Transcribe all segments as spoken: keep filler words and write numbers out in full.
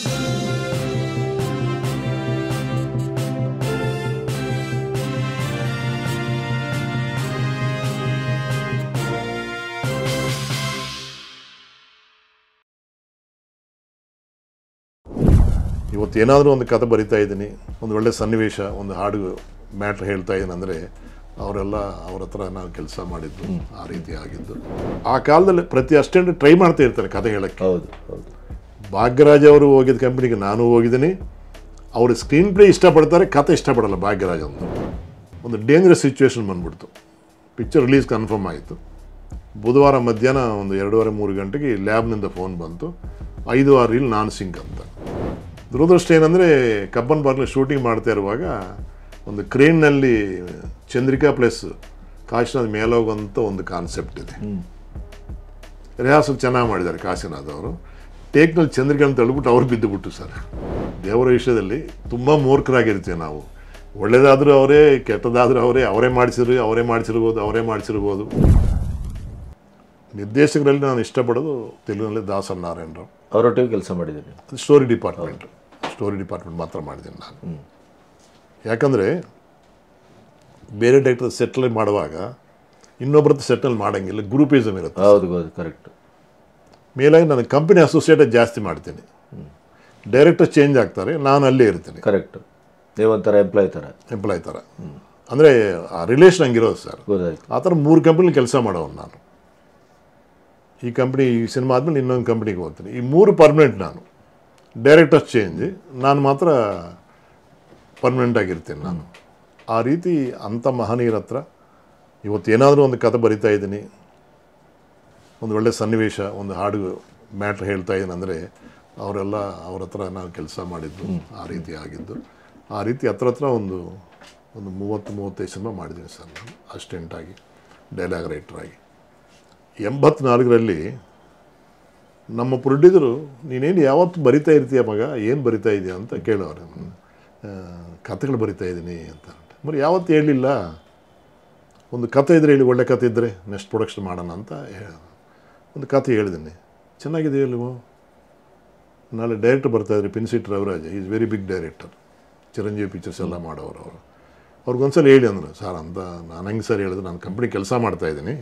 ಇವತ್ತು ಏನಾದರೂ ಒಂದು ಕಥೆ ಬರಿತಾ ಇದ್ದೀನಿ, ಒಂದು ಒಳ್ಳೆ ಸನ್ನಿವೇಶ, ಒಂದು ಹಾಡು ಮ್ಯಾಟ್ರ್ ಹೇಳ್ತಾ ಇದ್ದೀನಿ ಅಂದರೆ ಅವರೆಲ್ಲ ಅವ್ರ ಹತ್ರ ನಾವು ಕೆಲಸ ಮಾಡಿದ್ದು ಆ ರೀತಿ ಆಗಿದ್ದು. ಆ ಕಾಲದಲ್ಲಿ ಪ್ರತಿ ಅಸ್ಟೆಂಟ್ ಟ್ರೈ ಮಾಡ್ತಾ ಇರ್ತಾರೆ ಕಥೆ ಹೇಳೋಕ್ಕೆ. ಹೌದು ಹೌದು. ಭಾಗ್ಯರಾಜ್ ಅವರು ಹೋಗಿದ್ದ ಕಂಪ್ನಿಗೆ ನಾನು ಹೋಗಿದ್ದೀನಿ. ಅವರು ಸ್ಕ್ರೀನ್ ಪ್ಲೇ ಇಷ್ಟಪಡ್ತಾರೆ, ಕಥೆ ಇಷ್ಟಪಡಲ್ಲ ಭಾಗ್ಯರಾಜ್ ಅಂತ. ಒಂದು ಡೇಂಜರಸ್ ಸಿಚುವೇಶನ್ ಬಂದ್ಬಿಡ್ತು. ಪಿಕ್ಚರ್ ರಿಲೀಸ್ ಕನ್ಫರ್ಮ್ ಆಯಿತು. ಬುಧವಾರ ಮಧ್ಯಾಹ್ನ ಒಂದು ಎರಡೂವರೆ ಮೂರು ಗಂಟೆಗೆ ಲ್ಯಾಬ್ನಿಂದ ಫೋನ್ ಬಂತು, ಐದು ಆರು ರೀಲ್ ನಾನ್ ಸಿಂಕ್ ಅಂತ. ದುರದೃಷ್ಟ ಏನಂದರೆ ಕಬ್ಬನ್ ಪಾರ್ಕ್ನಲ್ಲಿ ಶೂಟಿಂಗ್ ಮಾಡ್ತಾ ಇರುವಾಗ ಒಂದು ಕ್ರೇನ್ನಲ್ಲಿ ಚಂದ್ರಿಕಾ ಪ್ಲಸ್ ಕಾಶಿನಾಥ್ ಮೇಲೋಗಂತ ಒಂದು ಕಾನ್ಸೆಪ್ಟ್ ಇದೆ. ರಿಹಾರ್ಸಲ್ ಚೆನ್ನಾಗಿ ಮಾಡಿದ್ದಾರೆ ಕಾಶಿನಾಥ್ ಅವರು. ಟೇಕ್ನಲ್ಲಿ ಚಂದ್ರಿಕಾ ಅಂತ ಹೇಳ್ಬಿಟ್ಟು ಅವ್ರು ಬಿದ್ದುಬಿಟ್ಟು ಸರ್. ದೇವರ ವಿಷಯದಲ್ಲಿ ತುಂಬ ಮೂರ್ಖರಾಗಿರ್ತೀವಿ ನಾವು. ಒಳ್ಳೇದಾದರೂ ಅವರೇ, ಕೆಟ್ಟದಾದರೂ ಅವರೇ, ಅವರೇ ಮಾಡಿಸಿರು ಅವರೇ ಮಾಡಿಸಿರ್ಬೋದು ಅವರೇ ಮಾಡಿಸಿರ್ಬೋದು ನಿರ್ದೇಶಕರಲ್ಲಿ ನಾನು ಇಷ್ಟಪಡೋದು ತೆಲುಗಿನಲ್ಲಿ ದಾಸನ್ ನಾರಾಯಣರಾವ್ ಅವರೊಟ್ಟಿಗೆ ಕೆಲಸ ಮಾಡಿದ್ದೀನಿ. ಅದು ಸ್ಟೋರಿ ಡಿಪಾರ್ಟ್ಮೆಂಟ್ ಸ್ಟೋರಿ ಡಿಪಾರ್ಟ್ಮೆಂಟ್ ಮಾತ್ರ ಮಾಡಿದ್ದೀನಿ ನಾನು. ಯಾಕಂದರೆ ಬೇರೆ ಡೈರೆಕ್ಟರ್ ಸೆಟ್ಲ್ ಮಾಡುವಾಗ ಇನ್ನೊಬ್ಬರದ್ದು ಸೆಟ್ಲ್ ಮಾಡೋಂಗಿಲ್ಲ, ಗ್ರೂಪಿಸಮ್ ಇರುತ್ತೆ. ಹೌದು ಹೌದು, ಕರೆಕ್ಟ್. ಮೇಲಾಗಿ ನಾನು ಕಂಪನಿ ಅಸೋಸಿಯೇಟೆಡ್ ಜಾಸ್ತಿ ಮಾಡ್ತೀನಿ. ಡೈರೆಕ್ಟರ್ ಚೇಂಜ್ ಆಗ್ತಾರೆ, ನಾನು ಅಲ್ಲೇ ಇರ್ತೀನಿ. ಕರೆಕ್ಟ್. ನೀವೊಂಥರ ಎಂಪ್ಲಾಯ್ ಥರ ಎಂಪ್ಲಾಯ್ ಥರ ಅಂದರೆ ಆ ರಿಲೇಷನ್ ಹಂಗಿರೋದು ಸರ್. ಗೊತ್ತಾಯ್ತು. ಆ ಥರ ಮೂರು ಕಂಪ್ನಿಲಿ ಕೆಲಸ ಮಾಡೋನು ನಾನು. ಈ ಕಂಪ್ನಿ ಈ ಸಿನಿಮಾ ಆದಮೇಲೆ ಇನ್ನೊಂದು ಕಂಪ್ನಿಗೆ ಹೋಗ್ತೀನಿ. ಈ ಮೂರು ಪರ್ಮನೆಂಟ್. ನಾನು ಡೈರೆಕ್ಟರ್ ಚೇಂಜ್, ನಾನು ಮಾತ್ರ ಪರ್ಮನೆಂಟ್ ಆಗಿರ್ತೀನಿ ನಾನು. ಆ ರೀತಿ ಅಂಥ ಮಹನೀಯರ ಹತ್ರ ಇವತ್ತು ಏನಾದರೂ ಒಂದು ಕಥೆ ಬರಿತಾ ಇದ್ದೀನಿ, ಒಂದು ಒಳ್ಳೆ ಸನ್ನಿವೇಶ, ಒಂದು ಹಾಡು ಮ್ಯಾಟ್ರ್ ಹೇಳ್ತಾ ಇದ್ದೀನಿ ಅಂದರೆ ಅವರೆಲ್ಲ ಅವ್ರ ಹತ್ರ ನಾವು ಕೆಲಸ ಮಾಡಿದ್ದು ಆ ರೀತಿ ಆಗಿದ್ದು. ಆ ರೀತಿ ಹತ್ರ ಹತ್ರ ಒಂದು ಒಂದು ಮೂವತ್ತು ಮೂವತ್ತೈದು ಸಿನಿಮಾ ಮಾಡಿದ್ದೀನಿ ಸರ್ ನಾನು ಅಸಿಸ್ಟೆಂಟಾಗಿ, ಡೈಲಾಗ್ ರೈಟ್ರಾಗಿ. ಎಂಬತ್ನಾಲ್ಕರಲ್ಲಿ ನಮ್ಮ ಪ್ರೊಡ್ಯೂಸರು ನೀನೇನು ಯಾವತ್ತು ಬರಿತಾ ಇರ್ತೀಯ ಮಗ, ಏನು ಬರಿತಾ ಇದೆಯಾ ಅಂತ ಕೇಳೋರು. ಕಥೆಗಳು ಬರಿತಾ ಇದ್ದೀನಿ ಅಂತ. మరి ಯಾವತ್ತು ಹೇಳಿಲ್ಲ, ಒಂದು ಕಥೆ ಇದ್ದರೆ ಹೇಳಿ, ಒಳ್ಳೆ ಕಥೆ ಇದ್ದರೆ ನೆಕ್ಸ್ಟ್ ಪ್ರೊಡಕ್ಷನ್ ಮಾಡೋಣ ಅಂತ ಒಂದು ಕಥೆ ಹೇಳಿದ್ದೀನಿ. ಚೆನ್ನಾಗಿದೆ ನೀವು, ನಾಳೆ ಡೈರೆಕ್ಟರ್ ಬರ್ತಾಯಿದ್ರಿ ಪಿನ್ಸಿಟ್ Raviraj, is very big director, Chiranjeevi pictures ಎಲ್ಲ ಮಾಡೋರು ಅವರು. ಅವ್ರಿಗೊಂದ್ಸಲ ಹೇಳಿ ಅಂದರು. ಸರ್ ಅಂತ ನಾನು ಹಂಗೆ ಸರ್ ಹೇಳಿದ್ರು, ನಾನು ಕಂಪ್ನಿ ಕೆಲಸ ಮಾಡ್ತಾಯಿದ್ದೀನಿ,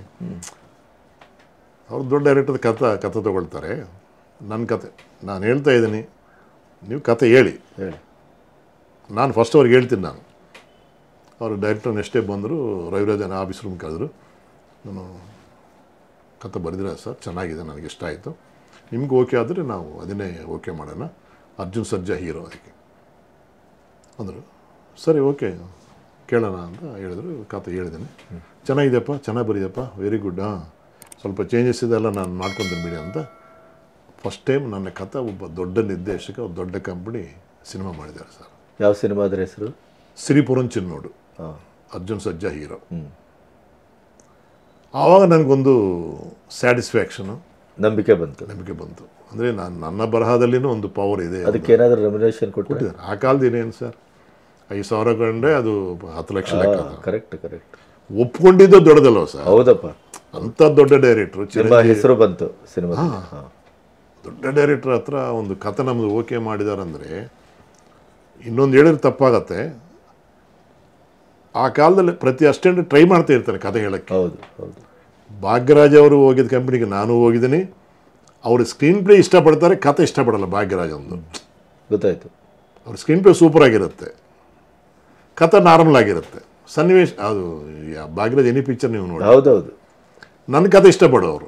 ಅವ್ರು ದೊಡ್ಡ ಡೈರೆಕ್ಟರ್ ಕಥೆ ಕಥೆ ತೊಗೊಳ್ತಾರೆ, ನನ್ನ ಕತೆ ನಾನು ಹೇಳ್ತಾ ಇದ್ದೀನಿ, ನೀವು ಕತೆ ಹೇಳಿ ಹೇಳಿ ನಾನು ಫಸ್ಟ್ ಅವ್ರಿಗೆ ಹೇಳ್ತೀನಿ. ನಾನು ಅವರು ಡೈರೆಕ್ಟರ್ ನೆಕ್ಸ್ಟೇ ಬಂದರು, ರವಿರಾಜನ ಆಫೀಸ್ ರೂಮ್ ಕರೆದ್ರು. ನಾನು ಕತೆ ಬರೆದಿರ ಸರ್, ಚೆನ್ನಾಗಿದೆ, ನನಗೆ ಇಷ್ಟ ಆಯಿತು, ನಿಮ್ಗೆ ಓಕೆ ಆದರೆ ನಾವು ಅದನ್ನೇ ಓಕೆ ಮಾಡೋಣ, ಅರ್ಜುನ್ ಸರ್ಜಾ ಹೀರೋ ಅದಕ್ಕೆ ಅಂದರು. ಸರಿ ಓಕೆ ಕೇಳೋಣ ಅಂತ ಹೇಳಿದ್ರು. ಕತೆ ಹೇಳಿದ್ದೀನಿ, ಚೆನ್ನಾಗಿದೆಯಪ್ಪ, ಚೆನ್ನಾಗಿ ಬರೀದಪ್ಪ, ವೆರಿ ಗುಡ್, ಹಾಂ ಸ್ವಲ್ಪ ಚೇಂಜಸ್ ಇದೆಲ್ಲ ನಾನು ಮಾಡ್ಕೊತೀನಿ ಬಿಡಿ ಅಂತ. ಫಸ್ಟ್ ಟೈಮ್ ನನ್ನ ಕಥೆ ಒಬ್ಬ ದೊಡ್ಡ ನಿರ್ದೇಶಕ, ಒಂದು ದೊಡ್ಡ ಕಂಪ್ನಿ ಸಿನಿಮಾ ಮಾಡಿದ್ದಾರೆ ಸರ್. ಯಾವ ಸಿನಿಮಾ ಅದರ ಹೆಸರು? ಶ್ರೀಪುರಂ ಚಿನ್ನೋಡು, ಅರ್ಜುನ್ ಸರ್ಜಾ ಹೀರೋ. ಆವಾಗ ನನಗೊಂದು ಸ್ಯಾಟಿಸ್ಫ್ಯಾಕ್ಷನು, ನಂಬಿಕೆ ಬಂತು ನಂಬಿಕೆ ಬಂತು ಅಂದರೆ ನಾನು ನನ್ನ ಬರಹದಲ್ಲಿನೂ ಒಂದು ಪವರ್ ಇದೆ. ಅದಕ್ಕೆ ಏನಾದರೂ ರೆಮ್ಯುನರೇಷನ್ ಕೊಟ್ಟಿದ್ದಾರೆ? ಆ ಕಾಲದ ಏನೇನು ಸರ್, ಐದು ಸಾವಿರ ಕಂಡ್ರೆ ಅದು ಹತ್ತು ಲಕ್ಷ ಲೆಕ್ಕ. Correct correct. ಒಪ್ಕೊಂಡಿದ್ದು ದೊಡ್ಡದಲ್ವ ಸರ್? ಹೌದಪ್ಪ, ಅಂಥ ದೊಡ್ಡ ಡೈರೆಕ್ಟ್ರು, ಹೆಸರು ಬಂತು ಸಿನಿಮಾ. ದೊಡ್ಡ ಡೈರೆಕ್ಟರ್ ಹತ್ರ ಒಂದು ಕತೆ ನಮ್ಮದು ಓಕೆ ಮಾಡಿದಾರಂದರೆ ಇನ್ನೊಂದು ಹೇಳಿದ್ರೆ ತಪ್ಪಾಗತ್ತೆ. ಆ ಕಾಲದಲ್ಲಿ ಪ್ರತಿ ಅಸ್ಟೆಂಟ್ ಟ್ರೈ ಮಾಡ್ತಾ ಇರ್ತಾರೆ ಕತೆ ಹೇಳೋಕ್ಕೆ. ಹೌದು ಹೌದು. ಭಾಗ್ಯರಾಜ್ ಅವರು ಹೋಗಿದ್ದ ಕಂಪ್ನಿಗೆ ನಾನು ಹೋಗಿದ್ದೀನಿ. ಅವರು ಸ್ಕ್ರೀನ್ ಪ್ಲೇ ಇಷ್ಟಪಡ್ತಾರೆ, ಕತೆ ಇಷ್ಟಪಡಲ್ಲ ಭಾಗ್ಯರಾಜ್ ಒಂದು. ಗೊತ್ತಾಯಿತು. ಅವ್ರ ಸ್ಕ್ರೀನ್ ಪ್ಲೇ ಸೂಪರ್ ಆಗಿರುತ್ತೆ, ಕತೆ ನಾರ್ಮಲ್ ಆಗಿರುತ್ತೆ, ಸನ್ನಿವೇಶ ಅದು ಭಾಗ್ಯರಾಜ್ ಎನಿ ಪಿಕ್ಚರ್ ನೀವು ನೋಡಿ. ಹೌದೌದು. ನನ್ನ ಕತೆ ಇಷ್ಟಪಡೋರು.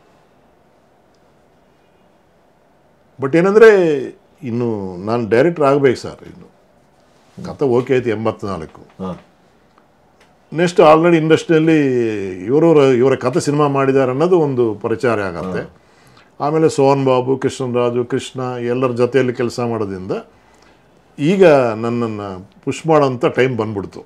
ಬಟ್ ಏನಂದರೆ ಇನ್ನು ನಾನು ಡೈರೆಕ್ಟರ್ ಆಗಬೇಕು ಸರ್. ಇನ್ನು ಕತೆ ಓಕೆ ಆಯ್ತು ಎಂಬತ್ನಾಲ್ಕು. ನೆಕ್ಸ್ಟ್ ಆಲ್ರೆಡಿ ಇಂಡಸ್ಟ್ರಿಯಲ್ಲಿ ಇವರವರ ಇವರ ಕತೆ ಸಿನಿಮಾ ಮಾಡಿದ್ದಾರೆ ಅನ್ನೋದು ಒಂದು ಪ್ರಚಾರ ಆಗತ್ತೆ. ಆಮೇಲೆ ಸೋಹನ್ ಬಾಬು, ಕೃಷ್ಣರಾಜು, ಕೃಷ್ಣ ಎಲ್ಲರ ಜೊತೆಯಲ್ಲಿ ಕೆಲಸ ಮಾಡೋದ್ರಿಂದ ಈಗ ನನ್ನನ್ನು ಪುಷ್ ಮಾಡೋಂಥ ಟೈಮ್ ಬಂದ್ಬಿಡ್ತು.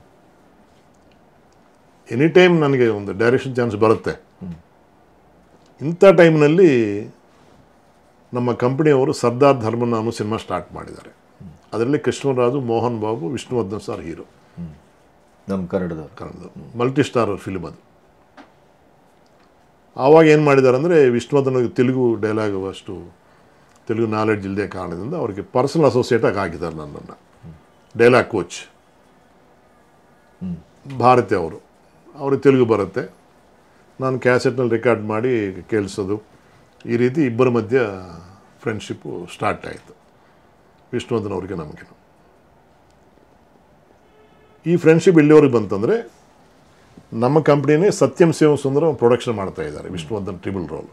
ಎನಿ ಟೈಮ್ ನನಗೆ ಒಂದು ಡೈರೆಕ್ಷನ್ ಚಾನ್ಸ್ ಬರುತ್ತೆ. ಇಂಥ ಟೈಮ್ನಲ್ಲಿ ನಮ್ಮ ಕಂಪ್ನಿಯವರು ಸರ್ದಾರ್ ಧರ್ಮನ ಅನ್ನೋ ಸಿನಿಮಾ ಸ್ಟಾರ್ಟ್ ಮಾಡಿದ್ದಾರೆ. ಅದರಲ್ಲಿ ಕೃಷ್ಣರಾಜು, ಮೋಹನ್ ಬಾಬು, ವಿಷ್ಣುವರ್ಧನ್ ಸರ್ ಹೀರೋ. ನಮ್ಮ ಕನ್ನಡದ ಕನ್ನಡದ ಮಲ್ಟಿ ಸ್ಟಾರರ್ ಫಿಲ್ಮ್ ಅದು. ಆವಾಗ ಏನು ಮಾಡಿದ್ದಾರೆ ಅಂದರೆ ವಿಷ್ಣುವರ್ಧನ್ ತೆಲುಗು ಡೈಲಾಗ್ ಅಷ್ಟು ತೆಲುಗು ನಾಲೆಡ್ಜ್ ಇಲ್ಲದೆ ಕಾರಣದಿಂದ ಅವರಿಗೆ ಪರ್ಸನಲ್ ಅಸೋಸಿಯೇಟಾಗಿ ಹಾಕಿದ್ದಾರೆ ನನ್ನನ್ನು. ಡೈಲಾಗ್ ಕೋಚ್ ಭಾರತಿ ಅವರು, ಅವ್ರಿಗೆ ತೆಲುಗು ಬರುತ್ತೆ, ನಾನು ಕ್ಯಾಸೆಟ್ನಲ್ಲಿ ರೆಕಾರ್ಡ್ ಮಾಡಿ ಕೇಳಿಸೋದು, ಈ ರೀತಿ ಇಬ್ಬರ ಮಧ್ಯ ಫ್ರೆಂಡ್ಶಿಪ್ಪು ಸ್ಟಾರ್ಟ್ ಆಯಿತು, ವಿಷ್ಣುವರ್ಧನ್ ಅವ್ರಿಗೆ ನಮಗೆ. ಈ ಫ್ರೆಂಡ್ಶಿಪ್ ಇಲ್ಲಿವರೆಗೆ ಬಂತಂದರೆ ನಮ್ಮ ಕಂಪ್ನಿನೇ ಸತ್ಯಂ ಶಿವಂ ಸುಂದರ ಪ್ರೊಡಕ್ಷನ್ ಮಾಡ್ತಾ ಇದ್ದಾರೆ, ವಿಷ್ಣುವರ್ಧನ್ ಟ್ರಿಬಲ್ ರೋಲ್.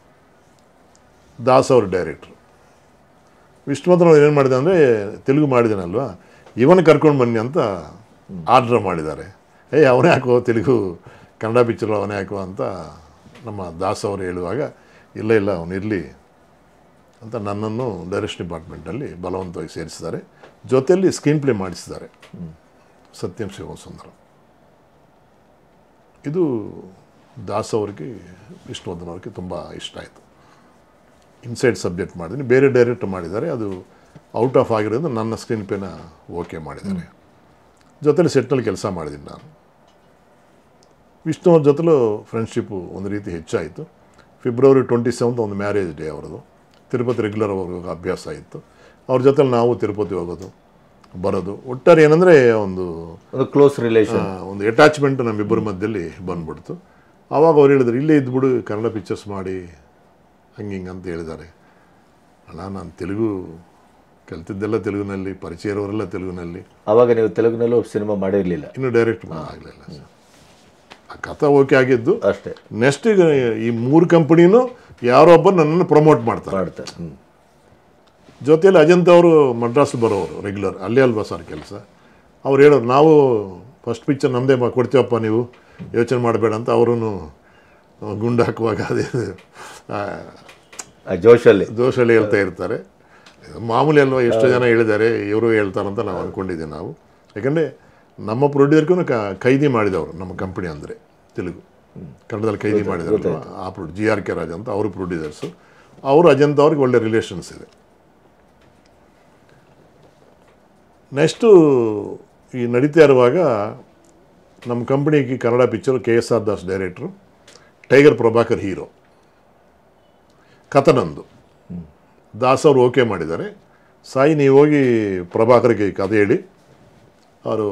ದಾಸ್ ಅವ್ರ ಡೈರೆಕ್ಟ್ರು. ವಿಷ್ಣುವರ್ಧನ್ ಅವ್ರು ಏನು ಮಾಡಿದೆ ಅಂದರೆ, ತೆಲುಗು ಮಾಡಿದಾನಲ್ವ, ಇವನು ಕರ್ಕೊಂಡು ಬನ್ನಿ ಅಂತ ಆರ್ಡ್ರ್ ಮಾಡಿದ್ದಾರೆ. ಏಯ್ ಅವನೇ ಹಾಕೋ ತೆಲುಗು ಕನ್ನಡ ಪಿಕ್ಚರು ಅವನೇ ಹಾಕುವ ಅಂತ ನಮ್ಮ ದಾಸ್ ಅವರು ಹೇಳುವಾಗ, ಇಲ್ಲ ಇಲ್ಲ ಅವನಿರಲಿ ಅಂತ ನನ್ನನ್ನು ಡೈರೆಕ್ಷನ್ ಡಿಪಾರ್ಟ್ಮೆಂಟಲ್ಲಿ ಬಲವಂತವಾಗಿ ಸೇರಿಸಿದ್ದಾರೆ. ಜೊತೆಯಲ್ಲಿ ಸ್ಕ್ರೀನ್ ಪ್ಲೇ ಮಾಡಿಸಿದ್ದಾರೆ ಸತ್ಯಂ ಶಿವಂ ಸುಂದರ. ಇದು ದಾಸ್ ಅವರಿಗೆ ವಿಷ್ಣುವರ್ಧನ್ ಅವ್ರಿಗೆ ತುಂಬ ಇಷ್ಟ ಆಯಿತು. ಇನ್ಸೈಡ್ ಸಬ್ಜೆಕ್ಟ್ ಮಾಡಿದ್ದೀನಿ, ಬೇರೆ ಡೈರೆಕ್ಟ್ ಮಾಡಿದ್ದಾರೆ, ಅದು ಔಟ್ ಆಫ್ ಆಗಿರೋದ್ರಿಂದ ನನ್ನ ಸ್ಕ್ರೀನ್ ಪ್ಲೇನ ಓಕೆ ಮಾಡಿದ್ದಾರೆ. ಜೊತೆಲಿ ಸೆಟ್ನಲ್ಲಿ ಕೆಲಸ ಮಾಡಿದ್ದೀನಿ ನಾನು. ವಿಷ್ಣು ಅವ್ರ ಜೊತೆಲೂ ಫ್ರೆಂಡ್ಶಿಪ್ಪು ಒಂದು ರೀತಿ ಹೆಚ್ಚಾಯಿತು. ಫೆಬ್ರವರಿ ಟ್ವೆಂಟಿ ಸೆವೆಂತ್ ಒಂದು ಮ್ಯಾರೇಜ್ ಡೇ ಅವರದು. ತಿರುಪತಿ ರೆಗ್ಯುಲರ್ ಹೋಗೋ ಅಭ್ಯಾಸ ಇತ್ತು. ಅವ್ರ ಜೊತೆಲಿ ನಾವು ತಿರುಪತಿ ಹೋಗೋದು ಬರೋದು, ಒಟ್ಟಾರೆ ಏನಂದರೆ ಒಂದು ಕ್ಲೋಸ್ ರಿಲೇಷನ್, ಒಂದು ಅಟ್ಯಾಚ್ಮೆಂಟ್ ನಮ್ಮಿಬ್ಬರ ಮಧ್ಯದಲ್ಲಿ ಬಂದ್ಬಿಡ್ತು. ಆವಾಗ ಅವ್ರು ಹೇಳಿದ್ರು, ಇಲ್ಲೇ ಇದ್ಬಿಡು ಕನ್ನಡ ಪಿಕ್ಚರ್ಸ್ ಮಾಡಿ ಹಂಗೆ ಹಿಂಗೆ ಅಂತ ಹೇಳಿದ್ದಾರೆ. ಅಣ್ಣ ನಾನು ತೆಲುಗು ಕಲ್ತಿದ್ದೆಲ್ಲ ತೆಲುಗಿನಲ್ಲಿ, ಪರಿಚಯ ಇರೋರೆಲ್ಲ ತೆಲುಗಿನಲ್ಲಿ. ಆವಾಗ ನೀವು ತೆಲುಗಿನಲ್ಲೂ ಸಿನಿಮಾ ಮಾಡಿರಲಿಲ್ಲ, ಇನ್ನೂ ಡೈರೆಕ್ಟ್ ಆಗಲಿಲ್ಲ ಸರ್. ಆ ಕಥೆ ಓಕೆ ಆಗಿದ್ದು ಅಷ್ಟೇ. ನೆಕ್ಸ್ಟ್ ಈಗ ಈ ಮೂರು ಕಂಪನಿನೂ ಯಾರೋ ಒಬ್ಬರು ನನ್ನನ್ನು ಪ್ರಮೋಟ್ ಮಾಡ್ತಾರೆ ಮಾಡ್ತಾರೆ ಜೊತೆಯಲ್ಲಿ ಅಜಂತ ಅವರು ಮಡ್ರಾಸ್ ಬರೋರು ರೆಗ್ಯುಲರ್, ಅಲ್ಲೇ ಅಲ್ವಾ ಸರ್ ಕೆಲಸ. ಅವ್ರು ಹೇಳೋರು, ನಾವು ಫಸ್ಟ್ ಪಿಕ್ಚರ್ ನಮ್ಮದೇ ಕೊಡ್ತೀವಪ್ಪ, ನೀವು ಯೋಚನೆ ಮಾಡಬೇಡ ಅಂತ ಅವರು ಗುಂಡು ಹಾಕುವಾಗ ಅದೇ ಜೋಶಲ್ಲಿ ಜೋಶಲ್ಲಿ ಹೇಳ್ತಾ ಇರ್ತಾರೆ. ಮಾಮೂಲಿ ಅಲ್ವಾ, ಎಷ್ಟು ಜನ ಹೇಳಿದ್ದಾರೆ, ಇವರು ಹೇಳ್ತಾರಂತ ನಾವು ಅಂದ್ಕೊಂಡಿದ್ದೀವಿ ನಾವು. ಯಾಕಂದರೆ ನಮ್ಮ ಪ್ರೊಡ್ಯೂಸರ್ಗೂ ಕ ಖೈದಿ ಮಾಡಿದವರು ನಮ್ಮ ಕಂಪನಿ ಅಂದರೆ ತೆಲುಗು, ಕನ್ನಡದಲ್ಲಿ ಖೈದಿ ಮಾಡಿದ್ರು ಆ ಪ್ರೊ ಜಿ ಆರ್ ಕೆ ರಾಜ್ ಅಂತ ಅವರು ಪ್ರೊಡ್ಯೂಸರ್ಸು. ಅವರು ಅಜಂತ ಅವ್ರಿಗೆ ಒಳ್ಳೆ ರಿಲೇಷನ್ಸ್ ಇದೆ. ನೆಕ್ಸ್ಟು ಈ ನಡೀತಾ ಇರುವಾಗ ನಮ್ಮ ಕಂಪ್ನಿಗೆ Kannada picture K S R Das director, Tiger Prabhakar hero, ಕಥನಂದು ದಾಸ್ ಅವರು ಓಕೆ ಮಾಡಿದ್ದಾರೆ. ಸಾಯಿ ನೀವು ಹೋಗಿ ಪ್ರಭಾಕರ್ಗೆ ಕಥೆ ಹೇಳಿ, ಅವರು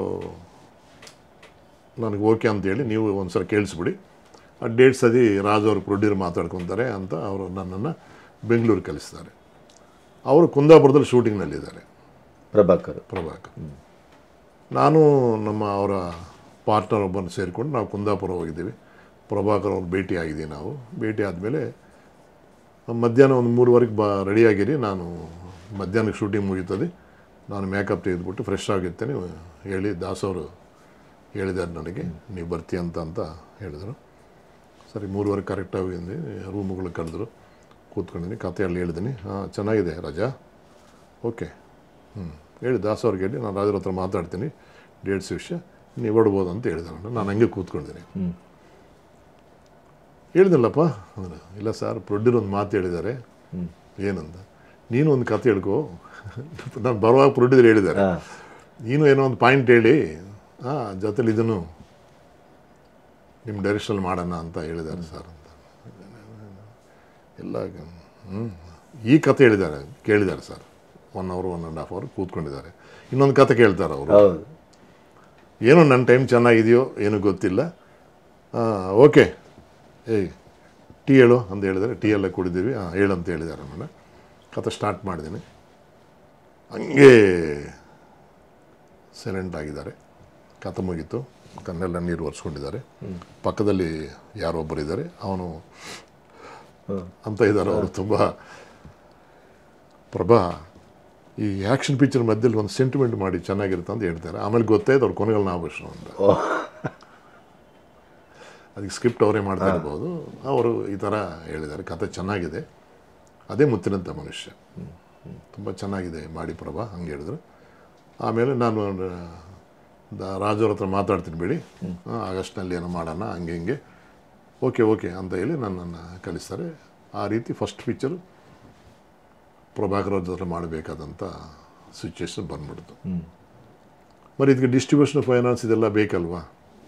ನನಗೆ ಓಕೆ ಅಂತೇಳಿ ನೀವು ಒಂದು ಸಲ ಕೇಳಿಸ್ಬಿಡಿ, ಆ ಡೇಟ್ಸ್ ಅದಿ ರಾಜ್ ಅವರು ಪ್ರೊಡ್ಯೂಸರ್ ಮಾತಾಡ್ಕೊತಾರೆ ಅಂತ ಅವರು ನನ್ನನ್ನು ಬೆಂಗಳೂರು ಕಳಿಸ್ತಾರೆ. ಅವರು ಕುಂದಾಪುರದಲ್ಲಿ ಶೂಟಿಂಗ್ನಲ್ಲಿದ್ದಾರೆ ಪ್ರಭಾಕರ್ ಪ್ರಭಾಕರ್ ನಾನು ನಮ್ಮ ಅವರ ಪಾರ್ಟ್ನರ್ ಒಬ್ಬನ್ನು ಸೇರಿಕೊಂಡು ನಾವು ಕುಂದಾಪುರ ಹೋಗಿದ್ದೀವಿ. ಪ್ರಭಾಕರ್ ಅವ್ರು ಭೇಟಿ ಆಗಿದ್ದೀವಿ. ನಾವು ಭೇಟಿ ಆದಮೇಲೆ ಮಧ್ಯಾಹ್ನ ಒಂದು ಮೂರುವರೆಗೆ ಬಾ ರೆಡಿಯಾಗಿರಿ, ನಾನು ಮಧ್ಯಾಹ್ನಕ್ಕೆ ಶೂಟಿಂಗ್ ಮುಗೀತದೆ, ನಾನು ಮೇಕಪ್ ತೆಗೆದುಬಿಟ್ಟು ಫ್ರೆಶ್ ಆಗಿರ್ತೇನೆ ಹೇಳಿ ದಾಸ್ ಅವರು ಹೇಳಿದ್ದಾರೆ ನನಗೆ, ನೀವು ಬರ್ತೀಯ ಅಂತ ಅಂತ ಹೇಳಿದರು. ಸರಿ ಮೂರುವರೆ ಕರೆಕ್ಟಾಗಿ ರೂಮ್ಗಳು ಕರೆದ್ರು, ಕೂತ್ಕೊಂಡಿದ್ದೀನಿ, ಕತೆ ಅಲ್ಲಿ ಹೇಳಿದ್ದೀನಿ. ಹಾಂ ಚೆನ್ನಾಗಿದೆ ರಾಜಾ, ಓಕೆ ಹ್ಞೂ ಹೇಳಿ ದಾಸ್ ಅವ್ರಿಗೆ ಹೇಳಿ, ನಾನು ರಾಜರ ಹತ್ರ ಮಾತಾಡ್ತೀನಿ ಡೇಟ್ಸ್ ವಿಷಯ, ನೀವು ಹೊಡ್ಬೋದು ಅಂತ ಹೇಳಿದಾರೆ. ನಾನು ಹಂಗೆ ಕೂತ್ಕೊಂಡಿದ್ದೀನಿ. ಹೇಳಿದಲ್ಲಪ್ಪ ಅಂದ್ರೆ, ಇಲ್ಲ ಸರ್ ಪ್ರೊಡ್ಯೂಸರ್ ಒಂದು ಮಾತು ಹೇಳಿದ್ದಾರೆ. ಏನಂದ, ನೀನು ಒಂದು ಕತೆ ಹೇಳ್ಕೊ, ನಾನು ಬರುವಾಗ ಪ್ರೊಡ್ಯೂಸರ್ ಹೇಳಿದ್ದಾರೆ, ನೀನು ಏನೋ ಒಂದು ಪಾಯಿಂಟ್ ಹೇಳಿ ಹಾಂ ಜೊತೆಲಿ ಇದನ್ನು ನಿಮ್ಮ ಡೈರೆಕ್ಷನಲ್ಲಿ ಮಾಡೋಣ ಅಂತ ಹೇಳಿದ್ದಾರೆ ಸರ್ ಅಂತ ಎಲ್ಲ. ಹ್ಞೂ ಈ ಕತೆ ಹೇಳಿದ್ದಾರೆ ಕೇಳಿದ್ದಾರೆ sir, one hour one and half hour ಕೂತ್ಕೊಂಡಿದ್ದಾರೆ. ಇನ್ನೊಂದು ಕತೆ ಕೇಳ್ತಾರೆ ಅವರು, ಏನೋ ನನ್ನ ಟೈಮ್ ಚೆನ್ನಾಗಿದೆಯೋ ಏನೂ ಗೊತ್ತಿಲ್ಲ, ಓಕೆ ಏಯ್ ಟೀ ಹೇಳು ಅಂತ ಹೇಳಿದ್ದಾರೆ. ಟೀ ಎಲ್ಲ ಕುಡಿದೀವಿ, ಹಾಂ ಹೇಳು ಅಂತ ಹೇಳಿದ್ದಾರೆ. ಆಮೇಲೆ ಕತೆ ಸ್ಟಾರ್ಟ್ ಮಾಡಿದ್ದೀನಿ. ಹಂಗೆ ಸೈಲೆಂಟ್ ಆಗಿದ್ದಾರೆ. ಕತೆ ಮುಗೀತು, ಕಣ್ಣೆಲ್ಲ ನೀರು ಒರೆಸ್ಕೊಂಡಿದ್ದಾರೆ. ಪಕ್ಕದಲ್ಲಿ ಯಾರೊಬ್ಬರಿದ್ದಾರೆ, ಅವನು ಅಂತ ಇದ್ದಾರೆ ಅವರು, ತುಂಬ ಪ್ರಭಾ ಈ ಆ್ಯಕ್ಷನ್ ಪಿಕ್ಚರ್ ಮಧ್ಯದಲ್ಲಿ ಒಂದು ಸೆಂಟಿಮೆಂಟ್ ಮಾಡಿ ಚೆನ್ನಾಗಿರುತ್ತೆ ಅಂತ ಹೇಳ್ತಾರೆ. ಆಮೇಲೆ ಗೊತ್ತಾಯ್ತು ಅವ್ರು ಕೊನೆಗಳು ನಾವು ವಿಷ್ಣು ಅಂತ. ಅದಕ್ಕೆ ಸ್ಕ್ರಿಪ್ಟ್ ಅವರೇ ಮಾಡ್ತಾ ಇರ್ಬೋದು. ಅವರು ಈ ಥರ ಹೇಳಿದ್ದಾರೆ, ಕತೆ ಚೆನ್ನಾಗಿದೆ, ಅದೇ ಮುತ್ತಿನಂಥ ಮನುಷ್ಯ, ತುಂಬ ಚೆನ್ನಾಗಿದೆ ಮಾಡಿ ಪ್ರಭಾ ಹಂಗೆ ಹೇಳಿದ್ರು. ಆಮೇಲೆ ನಾನು ರಾಜವ್ರ ಹತ್ರ ಮಾತಾಡ್ತೀನಿ ಬಿಡಿ, ಆಗಸ್ಟ್ನಲ್ಲಿ ಏನೋ ಮಾಡೋಣ ಹಂಗೆ ಹಿಂಗೆ, ಓಕೆ ಓಕೆ ಅಂತ ಹೇಳಿ ನನ್ನನ್ನು ಕಳಿಸ್ತಾರೆ. ಆ ರೀತಿ ಫಸ್ಟ್ ಪಿಕ್ಚರು ಪ್ರಭಾಕರ್ ಅವ್ರ ಜೊತೆ ಮಾಡಬೇಕಾದಂಥ ಸಿಚುವೇಶನ್ ಬಂದ್ಬಿಡ್ತು. మరి ಇದಕ್ಕೆ ಡಿಸ್ಟ್ರಿಬ್ಯೂಷನ್ ಫೈನಾನ್ಸ್ ಇದೆಲ್ಲ ಬೇಕಲ್ವಾ,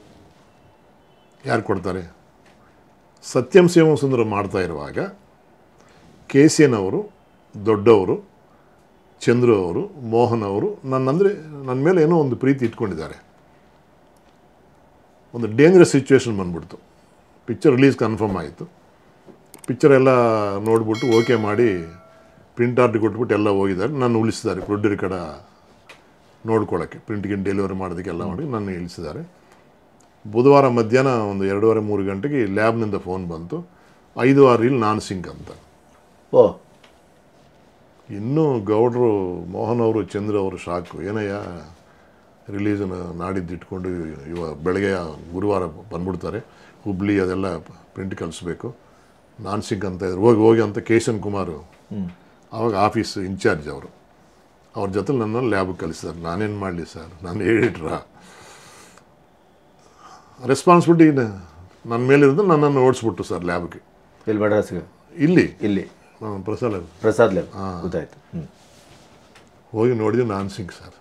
ಯಾರು ಕೊಡ್ತಾರೆ? ಸತ್ಯಂ ಶಿವಂ ಸುಂದರ ಮಾಡ್ತಾ ಇರುವಾಗ ಕೆ ಸಿ ಎನ್ ಅವರು ದೊಡ್ಡವರು, ಚಂದ್ರು ಅವರು, ಮೋಹನ್ ಅವರು ನನ್ನಂದರೆ ನನ್ನ ಮೇಲೆ ಏನೋ ಒಂದು ಪ್ರೀತಿ ಇಟ್ಕೊಂಡಿದ್ದಾರೆ. ಒಂದು ಡೇಂಜರಸ್ ಸಿಚುವೇಶನ್ ಬಂದ್ಬಿಡ್ತು. ಪಿಕ್ಚರ್ ರಿಲೀಸ್ ಕನ್ಫರ್ಮ್ ಆಯಿತು. ಪಿಕ್ಚರ್ ಎಲ್ಲ ನೋಡ್ಬಿಟ್ಟು ಓಕೆ ಮಾಡಿ ಪ್ರಿಂಟ್ ಆರ್ಡ್ ಕೊಟ್ಬಿಟ್ಟು ಎಲ್ಲ ಹೋಗಿದ್ದಾರೆ. ನಾನು ಉಳಿಸಿದ್ದಾರೆ ಪ್ರೊಡ್ಯೂಸರ್ ಕಡೆ ನೋಡ್ಕೊಳ್ಳೋಕ್ಕೆ, ಪ್ರಿಂಟ್ಗೆ ಡೆಲಿವರಿ ಮಾಡೋದಕ್ಕೆಲ್ಲ ಮಾಡಿ ನನ್ನ ಇಳಿಸಿದ್ದಾರೆ. ಬುಧವಾರ ಮಧ್ಯಾಹ್ನ ಒಂದು ಎರಡೂವರೆ ಮೂರು ಗಂಟೆಗೆ ಲ್ಯಾಬ್ನಿಂದ ಫೋನ್ ಬಂತು, ಐದು ಆರು ರೀಲ್ ನಾನ್ ಸಿಂಕ್ ಅಂತ. ಓ, ಇನ್ನೂ ಗೌಡ್ರು, ಮೋಹನ್ ಅವರು, ಚಂದ್ರ ಅವರು ಶಾಕು. ಏನಯ್ಯ ರಿಲೀಸನ್ನು ನಾಡಿದ್ದು ಇಟ್ಕೊಂಡು ಇವ ಬೆಳಗ್ಗೆ ಗುರುವಾರ ಬಂದ್ಬಿಡ್ತಾರೆ, ಹುಬ್ಳಿ ಅದೆಲ್ಲ ಪ್ರಿಂಟ್ ಕಳಿಸ್ಬೇಕು, ನಾನ್ ಸಿಂಕ್ ಅಂತ ಇದ್ರು, ಹೋಗಿ ಹೋಗಿ ಅಂತ ಕೇಶನ್ ಕುಮಾರ್ ಆವಾಗ ಆಫೀಸ್ ಇನ್ಚಾರ್ಜ್ ಅವರು, ಅವ್ರ ಜೊತೆ ನನ್ನ ಲ್ಯಾಬ್ಗೆ ಕಳಿಸಿದ್ದಾರೆ. ನಾನೇನು ಮಾಡಲಿ ಸರ್, ನಾನು ಎಡಿಟ್ರಾ, ರೆಸ್ಪಾನ್ಸಿಬಿಲಿಟಿ ನನ್ನ ಮೇಲಿರೋದು ನನ್ನನ್ನು ಓಡಿಸ್ಬಿಟ್ಟು ಸರ್ ಲ್ಯಾಬ್ಗೆ. ಇಲ್ಲಿ ಮಡ್ರಾಸ್ಗೆ? ಇಲ್ಲಿ ಇಲ್ಲಿ ಪ್ರಸಾದ್ ಲ್ಯಾಬ್. ಪ್ರಸಾದ್ ಲ್ಯಾಬ್, ಹಾಂ ಗೊತ್ತಾಯ್ತು. ಹೋಗಿ ನೋಡಿದ್ವಿ ನಾನ್ ಸಿಂಕ್ ಸರ್.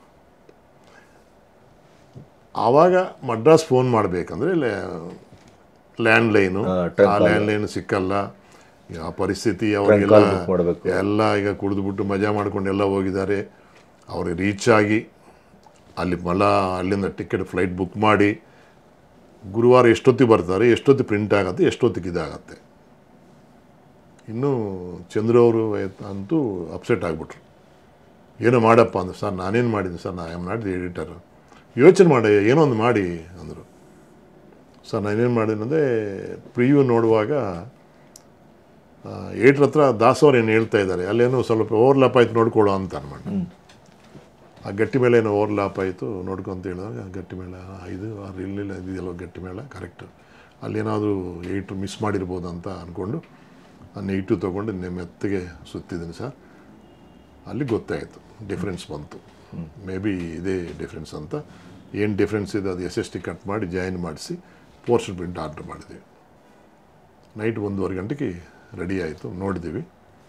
ಆವಾಗ ಮಡ್ರಾಸ್ ಫೋನ್ ಮಾಡಬೇಕಂದ್ರೆ ಲ್ಯಾಂಡ್ಲೈನು, ಆ ಲ್ಯಾಂಡ್ಲೈನು ಸಿಕ್ಕಲ್ಲ. ಆ ಪರಿಸ್ಥಿತಿ ಅವರಿಗೆಲ್ಲ ಎಲ್ಲ ಈಗ ಕುಡಿದ್ಬಿಟ್ಟು ಮಜಾ ಮಾಡ್ಕೊಂಡು ಎಲ್ಲ ಹೋಗಿದ್ದಾರೆ. ಅವ್ರಿಗೆ ರೀಚ್ ಆಗಿ ಅಲ್ಲಿ ಮಲ ಅಲ್ಲಿಂದ ಟಿಕೆಟ್ ಫ್ಲೈಟ್ ಬುಕ್ ಮಾಡಿ ಗುರುವಾರ ಎಷ್ಟೊತ್ತಿಗೆ ಬರ್ತಾರೆ, ಎಷ್ಟೊತ್ತಿಗೆ ಪ್ರಿಂಟ್ ಆಗುತ್ತೆ, ಎಷ್ಟೊತ್ತಿಗೆ ಇದಾಗತ್ತೆ. ಇನ್ನೂ ಚಂದ್ರ ಅವರು ಅಂತೂ ಅಪ್ಸೆಟ್ ಆಗಿಬಿಟ್ರು. ಏನೋ ಮಾಡಪ್ಪ ಅಂದ್ರೆ, ಸರ್ ನಾನೇನು ಮಾಡಿದ್ದೀನಿ ಸರ್, ನಾ ಆಮ್ ನಾಟ್ ದಿ ಎಡಿಟರ್, ಯೋಚನೆ ಮಾಡಿ ಏನೋ ಒಂದು ಮಾಡಿ ಅಂದರು. ಸರ್ ನಾನೇನು ಮಾಡಿದ್ದೀನಿ ಅಂದರೆ, ಪ್ರಿವ್ಯೂ ನೋಡುವಾಗ ಏಟ್ರ ಹತ್ರ ದಾಸವ್ರು ಏನು ಹೇಳ್ತಾ ಇದ್ದಾರೆ, ಅಲ್ಲೇನೋ ಸ್ವಲ್ಪ ಓವರ್ಲ್ಯಾಪ್ ಆಯ್ತು ನೋಡ್ಕೊಳ್ಳೋ ಅಂತ ಅನ್ಮಾಡಿ. ಆ ಗಟ್ಟಿ ಮೇಲೆ ಏನೋ ಓವರ್ಲ್ಯಾಪ್ ಆಯಿತು ನೋಡ್ಕೊಂತ ಹೇಳಿದಾಗ, ಗಟ್ಟಿ ಮೇಳ ಐದು ಆರು ಇರಲಿಲ್ಲ, ಇದೆಯಲ್ಲ ಗಟ್ಟಿ ಮೇಳ ಕರೆಕ್ಟು, ಅಲ್ಲೇನಾದರೂ ಏಯ್ಟು ಮಿಸ್ ಮಾಡಿರ್ಬೋದು ಅಂತ ಅಂದ್ಕೊಂಡು ನಾನು ಏಯ್ಟು ತೊಗೊಂಡು ನಿಮ್ಮ ಮೆತ್ತಿಗೆ ಸುತ್ತಿದ್ದೀನಿ ಸರ್. ಅಲ್ಲಿ ಗೊತ್ತಾಯಿತು, ಡಿಫ್ರೆನ್ಸ್ ಬಂತು. ಮೇ ಬಿ ಇದೇ ಡಿಫ್ರೆನ್ಸ್ ಅಂತ. ಏನು ಡಿಫ್ರೆನ್ಸ್ ಇದೆ ಅದು ಎಸ್ ಎಸ್ ಟಿ ಕಟ್ ಮಾಡಿ ಜಾಯಿನ್ ಮಾಡಿಸಿ ಪೋರ್ಷನ್ ಪ್ರಿಂಟ್ ಆರ್ಡ್ರ್ ಮಾಡಿದ್ದೀವಿ. ನೈಟ್ ಒಂದೂವರೆ ಗಂಟೆಗೆ ರೆಡಿ ಆಯಿತು, ನೋಡಿದ್ದೀವಿ.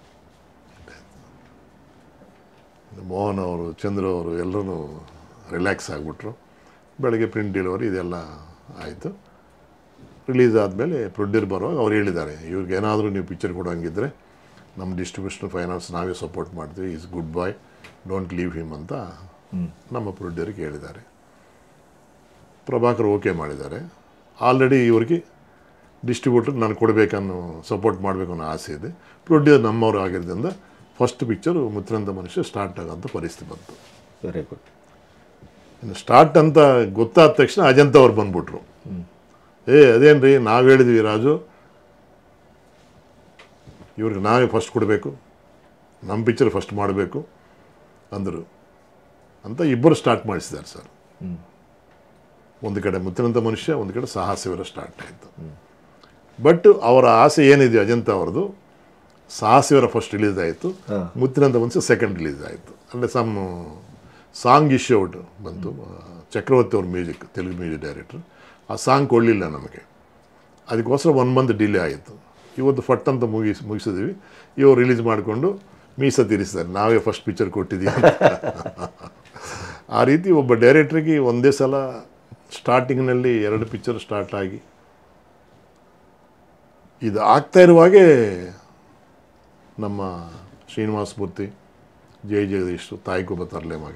ಮೋಹನ್ ಅವರು, ಚಂದ್ರ ಅವರು ಎಲ್ಲರೂ ರಿಲ್ಯಾಕ್ಸ್ ಆಗಿಬಿಟ್ರು. ಬೆಳಗ್ಗೆ ಪ್ರಿಂಟ್ ಡೆಲಿವರಿ ಇದೆಲ್ಲ ಆಯಿತು. ರಿಲೀಸ್ ಆದಮೇಲೆ ಪ್ರೊಡ್ಯೂಸರ್ ಬರುವಾಗ ಅವ್ರು ಹೇಳಿದ್ದಾರೆ, ಇವ್ರಿಗೆ ಏನಾದರೂ ನೀವು ಪಿಕ್ಚರ್ ಕೊಡೋಂಗಿದ್ರೆ ನಮ್ಮ ಡಿಸ್ಟ್ರಿಬ್ಯೂಷನ್ ಫೈನಾನ್ಸ್ ನಾವೇ ಸಪೋರ್ಟ್ ಮಾಡ್ತೀವಿ, is good boy, don't leave him ಅಂತ ನಮ್ಮ ಪ್ರೊಡ್ಯೂಸರ್ಗೆ ಹೇಳಿದ್ದಾರೆ. ಪ್ರಭಾಕರ್ ಓಕೆ ಮಾಡಿದ್ದಾರೆ. ಆಲ್ರೆಡಿ ಇವ್ರಿಗೆ ಡಿಸ್ಟ್ರಿಬ್ಯೂಟರ್ ನಾನು ಕೊಡಬೇಕನ್ನೋ, ಸಪೋರ್ಟ್ ಮಾಡಬೇಕು ಅನ್ನೋ ಆಸೆ ಇದೆ. ಪ್ರೊಡ್ಯೂಸರ್ ನಮ್ಮವರು ಆಗಿರೋದ್ರಿಂದ ಫಸ್ಟ್ ಪಿಕ್ಚರು ಮುತ್ತಿನಂತ ಮನುಷ್ಯ ಸ್ಟಾರ್ಟ್ ಆಗೋಂಥ ಪರಿಸ್ಥಿತಿ ಬಂತು. Very good. ಇನ್ನು ಸ್ಟಾರ್ಟ್ ಅಂತ ಗೊತ್ತಾದ ತಕ್ಷಣ ಅಜಂತ ಅವ್ರು ಬಂದ್ಬಿಟ್ರು. ಏ ಅದೇನು ರೀ, ನಾವು ಹೇಳಿದ್ವಿ ರಾಜು, ಇವ್ರಿಗೆ ನಾವೇ ಫಸ್ಟ್ ಕೊಡಬೇಕು, ನಮ್ಮ ಪಿಕ್ಚರ್ ಫಸ್ಟ್ ಮಾಡಬೇಕು ಅಂದರು ಅಂತ ಇಬ್ಬರು ಸ್ಟಾರ್ಟ್ ಮಾಡಿಸಿದ್ದಾರೆ ಸರ್. ಒಂದು ಕಡೆ ಮುತ್ತಿನಂತ ಮನುಷ್ಯ, ಒಂದು ಕಡೆ ಸಾಹಸವೀರ ಸ್ಟಾರ್ಟ್ ಆಯಿತು. ಬಟ್ ಅವರ ಆಸೆ ಏನಿದೆ ಅಜಂತ ಅವ್ರದ್ದು, ಸಾಹಸವೀರ ಫಸ್ಟ್ ರಿಲೀಸ್ ಆಯಿತು, ಮುತ್ತಿನಂತ ಮನುಷ್ಯ ಸೆಕೆಂಡ್ ರಿಲೀಸ್ ಆಯಿತು. ಅಂದರೆ ಸಮ್ ಸಾಂಗ್ ಇಶ್ಯೂ ಔಟ್ ಬಂತು. ಚಕ್ರವರ್ತಿ ಅವ್ರ ಮ್ಯೂಸಿಕ್, ತೆಲುಗು ಮ್ಯೂಸಿಕ್ ಡೈರೆಕ್ಟ್ರು, ಆ ಸಾಂಗ್ ಕೊಡಲಿಲ್ಲ ನಮಗೆ. ಅದಕ್ಕೋಸ್ಕರ ಒನ್ ಮಂತ್ ಡಿಲೇ ಆಯಿತು. ಇವತ್ತು ಫಟ್ ಅಂತ ಮುಗಿಸ್ ಮುಗಿಸಿದ್ವಿ. ಇವರು ರಿಲೀಸ್ ಮಾಡಿಕೊಂಡು ಮೀಸ ತೀರಿಸಿದ್ದಾರೆ, ನಾವೇ ಫಸ್ಟ್ ಪಿಕ್ಚರ್ ಕೊಟ್ಟಿದ್ದೀವಿ. ಆ ರೀತಿ ಒಬ್ಬ ಡೈರೆಕ್ಟ್ರಿಗೆ ಒಂದೇ ಸಲ ಸ್ಟಾರ್ಟಿಂಗ್ನಲ್ಲಿ ಎರಡು ಪಿಕ್ಚರ್ ಸ್ಟಾರ್ಟ್ ಆಗಿ ಇದು ಆಗ್ತಾ ಇರುವಾಗೇ ನಮ್ಮ ಶ್ರೀನಿವಾಸ ಮೂರ್ತಿ, ಜೈ ಜಗದೀಶು, ತಾಯಿಗೊಬ್ಬ ತರಲೆ ಮಗ,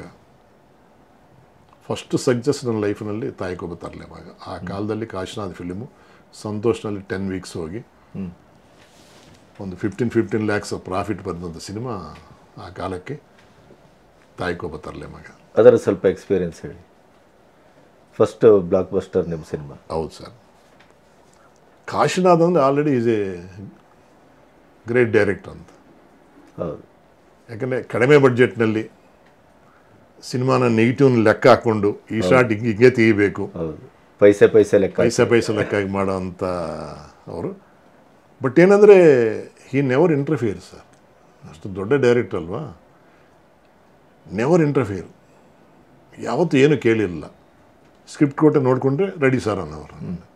ಫಸ್ಟ್ ಸಕ್ಸಸ್ ನನ್ನ ಲೈಫ್ನಲ್ಲಿ ತಾಯಿಗೊಬ್ಬ ತರಲೆ ಮಗ. ಆ ಕಾಲದಲ್ಲಿ ಕಾಶಿನಾಥ್ ಫಿಲಿಮು ಸಂತೋಷ್ನಲ್ಲಿ ಟೆನ್ ವೀಕ್ಸ್ ಹೋಗಿ ಒಂದು ಫಿಫ್ಟೀನ್ ಫಿಫ್ಟೀನ್ ಲ್ಯಾಕ್ಸ್ ಪ್ರಾಫಿಟ್ ಬಂದಂಥ ಸಿನಿಮಾ ಆ ಕಾಲಕ್ಕೆ ತಾಯಿಗೊಬ್ಬ ತರಲೆ ಮಗ. ಅದರ ಸ್ವಲ್ಪ ಎಕ್ಸ್ಪೀರಿಯನ್ಸ್ ಹೇಳಿ. ಫಸ್ಟ್ ಬ್ಲಾಕ್ ಬಸ್ಟರ್ ನಿಮ್ಮ ಸಿನಿಮಾ? ಹೌದು ಸರ್. ಕಾಶಿನಾಥ್ ಅಂದರೆ already is a great director ಅಂತ. ಹೌದು. ಯಾಕಂದರೆ ಕಡಿಮೆ ಬಡ್ಜೆಟ್ನಲ್ಲಿ ಸಿನಿಮಾನ ನೆಗೆಟಿವ್ನ ಲೆಕ್ಕ ಹಾಕ್ಕೊಂಡು ಈ ಶಾರ್ಟ್ ಹಿಂಗೆ ಹಿಂಗೆ ತೆಗಿಬೇಕು, ಹೌದು, ಪೈಸೆ ಪೈಸೆ ಲೆಕ್ಕ ಪೈಸೆ ಪೈಸೆ ಲೆಕ್ಕಾಗಿ ಮಾಡೋ ಅಂಥ ಅವರು. ಬಟ್ ಏನಂದರೆ ಹಿ ನೆವರ್ ಇಂಟರ್ಫಿಯರ್ ಸರ್. ಅಷ್ಟು ದೊಡ್ಡ ಡೈರೆಕ್ಟರ್ ಅಲ್ವಾ, ನೆವರ್ ಇಂಟರ್ಫಿಯರ್. ಯಾವತ್ತೂ ಏನು ಕೇಳಿರಲಿಲ್ಲ. ಸ್ಕ್ರಿಪ್ಟ್ ಕೊಟ್ಟೆ ನೋಡಿಕೊಂಡ್ರೆ ರೆಡಿ ಸರ್ ಅನ್ನೋರು.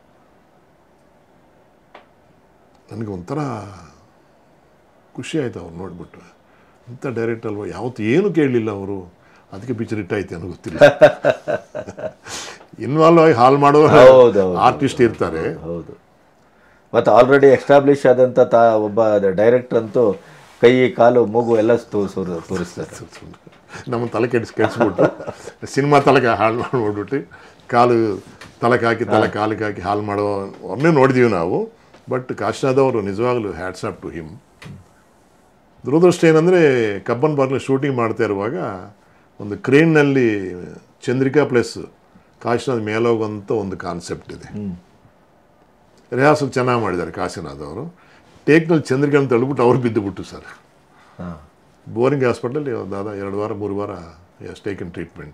ನನಗೆ ಒಂಥರ ಖುಷಿ ಆಯಿತು ಅವ್ರು ನೋಡಿಬಿಟ್ಟು. ಇಂಥ ಡೈರೆಕ್ಟ್ ಅಲ್ವಾ, ಯಾವತ್ತು ಏನು ಕೇಳಲಿಲ್ಲ ಅವರು, ಅದಕ್ಕೆ ಪಿಕ್ಚರ್ ಇಟ್ಟಾಯ್ತು ಅನ್ನೋ ಗೊತ್ತಿಲ್ಲ. ಇನ್ವಾಲ್ವ್ ಆಗಿ ಹಾಲ್ ಮಾಡೋ ಆರ್ಟಿಸ್ಟ್ ಇರ್ತಾರೆ. ಹೌದು. ಮತ್ತು ಆಲ್ರೆಡಿ ಎಸ್ಟಾಬ್ಲಿಷ್ ಆದಂಥ ತಾ ಒಬ್ಬ ಡೈರೆಕ್ಟರ್ ಅಂತೂ ಕೈ ಕಾಲು ಮೂಗು ಎಲ್ಲ ತೋರಿಸೋರು ತೋರಿಸ್ತಾರೆ. ನಮ್ಮ ತಲೆ ಕೆಡಿಸ್ ಕೆಡಿಸ್ಬಿಟ್ಟು ಸಿನಿಮಾ ತಲೆಗೆ ಹಾಳು ಮಾಡಿಬಿಟ್ಟು ಕಾಲು ತಲೆಗೆ ಹಾಕಿ ತಲೆ ಕಾಲಿಗೆ ಹಾಕಿ ಹಾಳು ಮಾಡೋ ಅವ್ರನ್ನೇ ನೋಡಿದ್ದೀವಿ ನಾವು. ಬಟ್ ಕಾಶಿನಾಥವರು ನಿಜವಾಗ್ಲೂ ಹ್ಯಾಟ್ಸ್ ಆಫ್ ಟು ಹಿಮ್. ದುರದೃಷ್ಟ ಏನಂದರೆ ಕಬ್ಬನ್ ಪಾರ್ಕ್ನಲ್ಲಿ ಶೂಟಿಂಗ್ ಮಾಡ್ತಾ ಇರುವಾಗ ಒಂದು ಕ್ರೇನ್ನಲ್ಲಿ ಚಂದ್ರಿಕಾ ಪ್ಲಸ್ ಕಾಶಿನಾಥ್ ಮೇಲೋಗುವಂಥ ಒಂದು ಕಾನ್ಸೆಪ್ಟ್ ಇದೆ. ರಿಹಾರ್ಸಲ್ ಚೆನ್ನಾಗಿ ಮಾಡಿದ್ದಾರೆ ಕಾಶಿನಾಥ್ ಅವರು. ಟೇಕ್ನಲ್ಲಿ ಚಂದ್ರಿಕಾ ಅಂತ ಹೇಳ್ಬಿಟ್ಟು ಅವ್ರು ಬಿದ್ದುಬಿಟ್ಟು ಸರ್. ಬೋರಿಂಗ್ ಹಾಸ್ಪಿಟ್ಲಲ್ಲಿ ದಾದ ಎರಡು ವಾರ ಮೂರು ವಾರ ಎಸ್ ಟೇಕನ್ ಟ್ರೀಟ್ಮೆಂಟ್.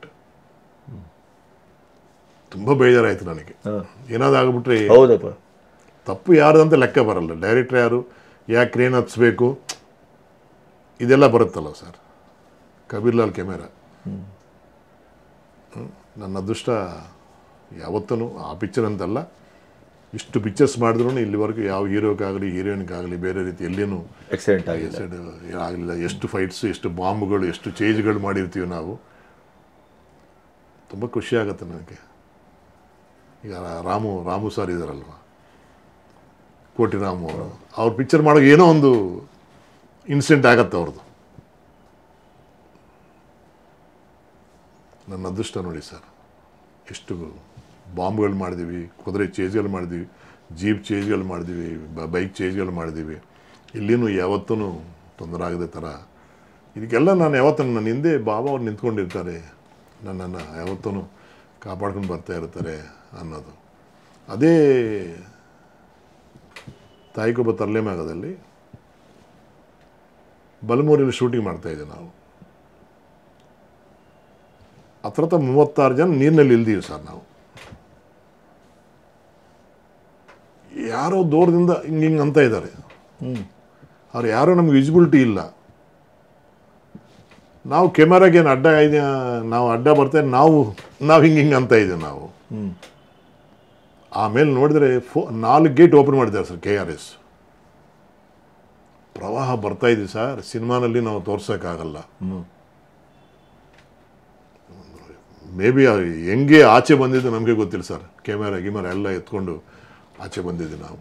ತುಂಬ ಬೇಜಾರಾಯಿತು ನನಗೆ. ಏನಾದ್ರು ಆಗ್ಬಿಟ್ರೆ ಹೌದಪ್ಪ, ತಪ್ಪು ಯಾರು ಅಂತ ಲೆಕ್ಕ ಬರಲ್ಲ. ಡೈರೆಕ್ಟ್ರ್ ಯಾರು, ಯಾಕೆ ಕ್ರೇನ್ ಹತ್ಸ್ಬೇಕು, ಇದೆಲ್ಲ ಬರುತ್ತಲ್ಲ ಸರ್. ಕಬೀರ್ಲಾಲ್ ಕೆಮೆರಾ ನನ್ನ ಅದೃಷ್ಟ ಯಾವತ್ತೂ ಆ ಪಿಕ್ಚರ್ ಅಂತಲ್ಲ, ಇಷ್ಟು ಪಿಕ್ಚರ್ಸ್ ಮಾಡಿದ್ರು ಇಲ್ಲಿವರೆಗೂ ಯಾವ ಹೀರೋಗಾಗಲಿ ಹೀರೋಯಿನ್ಗಾಗಲಿ ಬೇರೆ ರೀತಿ ಎಲ್ಲಿಯೂ ಆಕ್ಸಿಡೆಂಟ್ ಆಗಿದೆ ಆಗಲಿಲ್ಲ. ಎಷ್ಟು ಫೈಟ್ಸು, ಎಷ್ಟು ಬಾಂಬ್ಗಳು, ಎಷ್ಟು ಚೇಜ್ಗಳು ಮಾಡಿರ್ತೀವಿ ನಾವು. ತುಂಬ ಖುಷಿ ಆಗುತ್ತೆ ನನಗೆ. ಈಗ ರಾಮು ರಾಮು ಸರ್ ಇದ್ದಾರಲ್ವ, ಕೋಟಿ ರಾಮು ಅವರು, ಅವ್ರ ಪಿಕ್ಚರ್ ಮಾಡೋಕೆ ಏನೋ ಒಂದು ಇನ್ಸಿಡೆಂಟ್ ಆಗತ್ತೆ ಅವ್ರದ್ದು. ನನ್ನ ಅದೃಷ್ಟ ನೋಡಿ ಸರ್, ಎಷ್ಟು ಬಾಂಬ್ಗಳು ಮಾಡಿದ್ದೀವಿ, ಕುದುರೆ ಚೇಜ್ಗಳು ಮಾಡಿದ್ದೀವಿ, ಜೀಪ್ ಚೇಜ್ಗಳು ಮಾಡಿದ್ದೀವಿ, ಬೈಕ್ ಚೇಜ್ಗಳು ಮಾಡಿದ್ದೀವಿ. ಇಲ್ಲಿನೂ ಯಾವತ್ತೂ ತೊಂದರೆ ಆಗದೆ ಥರ ಇದಕ್ಕೆಲ್ಲ ನಾನು ಯಾವತ್ತೂ ನನ್ನ ಹಿಂದೆ ಬಾಬಾ ಅವ್ರು ನಿಂತ್ಕೊಂಡಿರ್ತಾರೆ, ನನ್ನನ್ನು ಯಾವತ್ತೂ ಕಾಪಾಡ್ಕೊಂಡು ಬರ್ತಾ ಇರ್ತಾರೆ ಅನ್ನೋದು. ಅದೇ ತಾಯಿಗೊಬ್ಬ ತರಲೆ ಮಾಗದಲ್ಲಿ ಬಲಮೂರಿಯಲ್ಲಿ ಶೂಟಿಂಗ್ ಮಾಡ್ತಾಯಿದ್ದೆ ನಾವು. ಹತ್ರ ಹತ್ರ ಮೂವತ್ತಾರು ಜನ ನೀರಿನಲ್ಲಿ ಇಲ್ದೀವಿ ಸರ್ ನಾವು. ಯಾರೋ ದೂರದಿಂದ ಹಿಂಗೆ ಹಿಂಗೆ ಅಂತ ಇದ್ದಾರೆ. ಅವ್ರು ಯಾರೋ ನಮ್ಗೆ ವಿಸಿಬಿಲಿಟಿ ಇಲ್ಲ. ನಾವು ಕೆಮೆರಾಗೆ ಏನು ಅಡ್ಡ ಇದೆ, ನಾವು ಅಡ್ಡ ಬರ್ತಾ ನಾವು ನಾವು ಹಿಂಗೆ ಹಿಂಗೆ ಅಂತ ಇದ್ದೀವಿ ನಾವು. ಆಮೇಲೆ ನೋಡಿದ್ರೆ ಫೋ ನಾಲ್ಕು ಗೇಟ್ ಓಪನ್ ಮಾಡಿದ್ದಾರೆ ಸರ್ ಕೆ ಆರ್ ಎಸ್. ಪ್ರವಾಹ ಬರ್ತಾ ಇದೆ ಸರ್, ಸಿನಿಮಾನಲ್ಲಿ ನಾವು ತೋರ್ಸೋಕ್ಕಾಗಲ್ಲ. ಮೇ ಬಿ ಹೆಂಗೆ ಆಚೆ ಬಂದಿದ್ದು ನಮಗೆ ಗೊತ್ತಿಲ್ಲ ಸರ್. ಕ್ಯಾಮೆರಾ ಗಿಮೆರಾ ಎಲ್ಲ ಎತ್ಕೊಂಡು ಆಚೆ ಬಂದಿದ್ದೆ ನಾವು.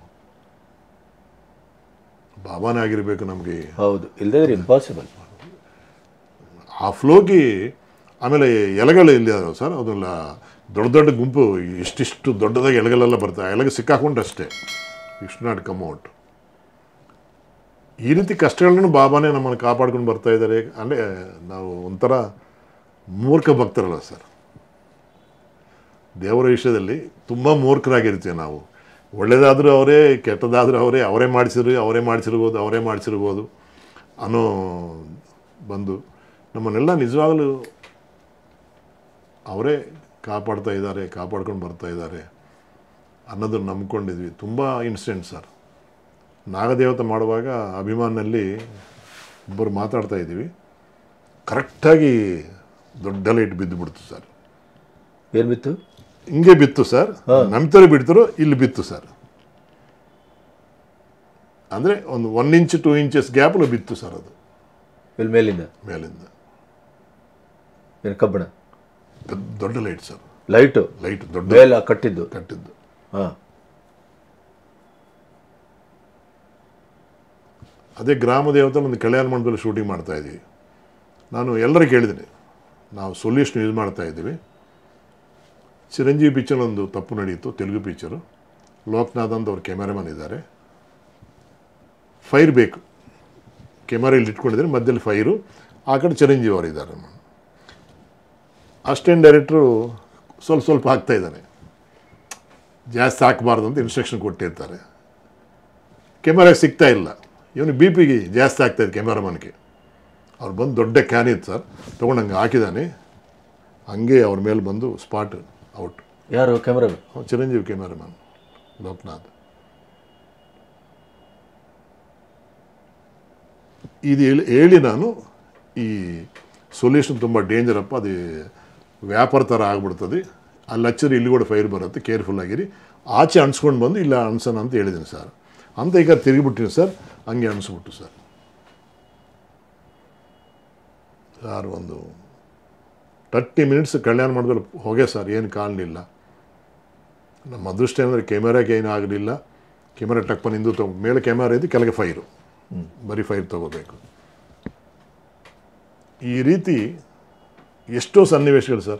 ಬಾಬಾನೇ ಆಗಿರಬೇಕು ನಮಗೆ. ಹೌದು, ಇಲ್ಲದೇ ಇಂಪಾಸಿಬಲ್. ಆ ಫ್ಲೋಗಿ ಆಮೇಲೆ ಎಲೆಗಳು ಇಲ್ಲಿ ಅದಾವೆ ಸರ್, ಅದೆಲ್ಲ ದೊಡ್ಡ ದೊಡ್ಡ ಗುಂಪು, ಇಷ್ಟಿಷ್ಟು ದೊಡ್ಡದಾಗಿ ಎಲೆಗಳೆಲ್ಲ ಬರ್ತಾವೆ. ಎಲೆಗೆ ಸಿಕ್ಕಾಕೊಂಡು ಅಷ್ಟೇ, ಇಟ್ಸ್ ನಾಟ್ ಕಮ್ ಔಟ್. ಈ ರೀತಿ ಕಷ್ಟಗಳನ್ನು ಬಾಬಾನೇ ನಮ್ಮನ್ನು ಕಾಪಾಡ್ಕೊಂಡು ಬರ್ತಾ ಇದ್ದಾರೆ. ಅಂದರೆ ನಾವು ಒಂಥರ ಮೂರ್ಖ ಭಕ್ತರಲ್ಲ ಸರ್. ದೇವರ ವಿಷಯದಲ್ಲಿ ತುಂಬ ಮೂರ್ಖರಾಗಿರ್ತೀವಿ ನಾವು. ಒಳ್ಳೆಯದಾದರೂ ಅವರೇ, ಕೆಟ್ಟದಾದರೂ ಅವರೇ, ಅವರೇ ಮಾಡಿಸಿದ್ರು ಅವರೇ ಮಾಡಿಸಿರ್ಬೋದು ಅವರೇ ಮಾಡಿಸಿರ್ಬೋದು ಅನ್ನೋ ಬಂದು ನಮ್ಮನ್ನೆಲ್ಲ ನಿಜವಾಗಲೂ ಅವರೇ ಕಾಪಾಡ್ತಾ ಇದ್ದಾರೆ, ಕಾಪಾಡ್ಕೊಂಡು ಬರ್ತಾ ಇದ್ದಾರೆ ಅನ್ನೋದನ್ನು ನಂಬ್ಕೊಂಡಿದ್ವಿ. ತುಂಬ ಇನ್ಸಿಡೆಂಟ್ ಸರ್. ನಾಗದೇವತ ಮಾಡುವಾಗ ಅಭಿಮಾನಲ್ಲಿ ಒಬ್ಬರು ಮಾತಾಡ್ತಾ ಇದ್ದೀವಿ, ಕರೆಕ್ಟಾಗಿ ದೊಡ್ಡ ಲೈಟ್ ಬಿದ್ದು ಬಿಡ್ತು ಸರ್. ಏನು ಬಿತ್ತು? ಹಿಂಗೆ ಬಿತ್ತು ಸರ್, ನಮ್ಮ ಥರ ಬಿಡ್ತಾರೋ ಇಲ್ಲಿ ಬಿತ್ತು ಸರ್. ಅಂದರೆ ಒಂದು ಒನ್ ಇಂಚ್ ಟೂ ಇಂಚಸ್ ಗ್ಯಾಪಲ್ಲಿ ಬಿತ್ತು ಸರ್. ಅದು ಇಲ್ಲಿ ಮೇಲಿಂದ ಮೇಲಿಂದ ಏನು ಕಬ್ಬಣ ದೊಡ್ಡ ಲೈಟ್ ಸರ್. ಲೈಟು ಲೈಟ್ ದೊಡ್ಡ ಮೇಲೆ ಕಟ್ಟಿದ್ದು ಕಟ್ಟಿದ್ದು ಹಾಂ. ಅದೇ ಗ್ರಾಮ ದೇವತೆ ಒಂದು ಕಲ್ಯಾಣ ಮಂಟಪದಲ್ಲಿ ಶೂಟಿಂಗ್ ಮಾಡ್ತಾ ಇದ್ದೀವಿ. ನಾನು ಎಲ್ಲರೂ ಕೇಳಿದ್ದೀನಿ, ನಾವು ಸೊಲ್ಯೂಷನ್ ಯೂಸ್ ಮಾಡ್ತಾ ಇದ್ದೀವಿ. ಚಿರಂಜೀವಿ ಪಿಕ್ಚರ್ ಒಂದು ತಪ್ಪು ನಡೆಯಿತು, ತೆಲುಗು ಪಿಕ್ಚರು. ಲೋಕನಾಥ್ ಅಂತ ಅವ್ರು ಕ್ಯಾಮೆರಾಮನ್ ಇದ್ದಾರೆ. ಫೈರ್ ಬೇಕು, ಕ್ಯಾಮೆರಾ ಇಲ್ಲಿ ಇಟ್ಕೊಂಡಿದ್ದಾರೆ, ಮಧ್ಯದಲ್ಲಿ ಫೈರು, ಆ ಕಡೆ ಚಿರಂಜೀವಿ ಅವರು ಇದ್ದಾರೆ. ಅಸಿಸ್ಟೆಂಟ್ ಡೈರೆಕ್ಟ್ರು ಸ್ವಲ್ಪ ಸ್ವಲ್ಪ ಹಾಕ್ತಾ ಇದ್ದಾನೆ, ಜಾಸ್ತಿ ಹಾಕಬಾರ್ದು ಅಂತ ಇನ್ಸ್ಟ್ರಕ್ಷನ್ ಕೊಟ್ಟಿರ್ತಾರೆ. ಕ್ಯಾಮೆರಾಗೆ ಸಿಗ್ತಾ ಇಲ್ಲ, ಇವನು ಬಿ ಪಿಗೆ ಜಾಸ್ತಿ ಆಗ್ತಾಯಿದೆ ಕ್ಯಾಮೆರಾಮನ್ಗೆ. ಅವ್ರು ಬಂದು ದೊಡ್ಡ ಕ್ಯಾನ್ ಇತ್ತು ಸರ್, ತೊಗೊಂಡು ಹಂಗೆ ಹಾಕಿದ್ದಾನೆ. ಹಂಗೆ ಅವ್ರ ಮೇಲೆ ಬಂದು ಸ್ಪಾಟ್ ಔಟ್. ಯಾರು ಕ್ಯಾಮ್ರಾ? ಚಿರಂಜೀವಿ ಕ್ಯಾಮೆರಾಮನ್ ಲೋಕನಾಥ್. ಇದು ಹೇಳಿ ಹೇಳಿ ನಾನು ಈ ಸೊಲ್ಯೂಷನ್ ತುಂಬ ಡೇಂಜರಪ್ಪ, ಅದು ವ್ಯಾಪಾರ ಥರ ಆಗ್ಬಿಡ್ತದೆ, ಅಲ್ಲಿ ಹಚ್ಚಿದ್ರೆ ಇಲ್ಲಿ ಕೂಡ ಫೈರ್ ಬರುತ್ತೆ, ಕೇರ್ಫುಲ್ ಆಗಿರಿ, ಆಚೆ ಅನ್ಸ್ಕೊಂಡು ಬಂದು ಇಲ್ಲ ಅನ್ಸೋಣ ಅಂತ ಹೇಳಿದ್ದೀನಿ ಸರ್. ಅಂತ ಈಗ ತಿರುಗಿಬಿಟ್ಟಿನಿ ಸರ್, ಹಂಗೆ ಅನಿಸ್ಬಿಟ್ಟು ಸರ್. ಸರ್ ಒಂದು ತರ್ಟಿ ಮಿನಿಟ್ಸ್ ಕಲ್ಯಾಣ ಮಾಡಿದ್ರೆ ಹೋಗೇ ಸರ್, ಏನು ಕಾಣಲಿಲ್ಲ. ನಮ್ಮ ಅದೃಷ್ಟ ಏನಂದರೆ ಕ್ಯಾಮೆರಾಗೆ ಏನೂ ಆಗಲಿಲ್ಲ. ಕ್ಯಾಮೆರಾ ಟಕ್ಪ ನಿಂದು ತಗೊ ಮೇಲೆ ಕ್ಯಾಮೆರಾ ಇದ್ದು ಕೆಳಗೆ ಫೈರು, ಬರೀ ಫೈರ್ ತೊಗೋಬೇಕು. ಈ ರೀತಿ ಎಷ್ಟೋ ಸನ್ನಿವೇಶಗಳು ಸರ್,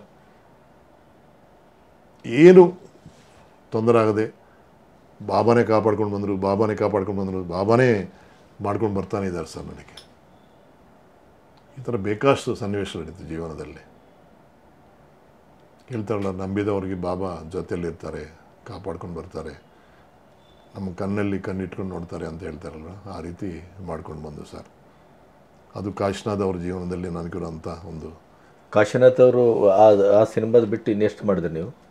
ಏನು ತೊಂದರೆ ಆಗದೆ ಬಾಬಾನೇ ಕಾಪಾಡ್ಕೊಂಡು ಬಂದರು, ಬಾಬಾನೇ ಕಾಪಾಡ್ಕೊಂಡು ಬಂದರು, ಬಾಬಾನೇ ಮಾಡ್ಕೊಂಡು ಬರ್ತಾನೆ ಇದ್ದಾರೆ ಸರ್. ನನಗೆ ಈ ಥರ ಬೇಕಾಷ್ಟು ಸನ್ನಿವೇಶ ನಡೀತು ಜೀವನದಲ್ಲಿ. ಹೇಳ್ತಾರಲ್ಲ, ನಂಬಿದವ್ರಿಗೆ ಬಾಬಾ ಜೊತೆಯಲ್ಲಿರ್ತಾರೆ, ಕಾಪಾಡ್ಕೊಂಡು ಬರ್ತಾರೆ, ನಮ್ಮ ಕಣ್ಣಲ್ಲಿ ಕಣ್ಣಿಟ್ಕೊಂಡು ನೋಡ್ತಾರೆ ಅಂತ ಹೇಳ್ತಾರಲ್ಲ, ಆ ರೀತಿ ಮಾಡ್ಕೊಂಡು ಬಂದು ಸರ್. ಅದು ಕಾಶಿನಾಥ್ ಅವ್ರ ಜೀವನದಲ್ಲಿ ನನಗಿರೋಂಥ ಒಂದು. ಕಾಶಿನಾಥ್ ಅವರು ಆ ಆ ಸಿನಿಮಾದ ಬಿಟ್ಟು ಇನ್ನೆಷ್ಟು ಮಾಡಿದ್ರಿ ನೀವು?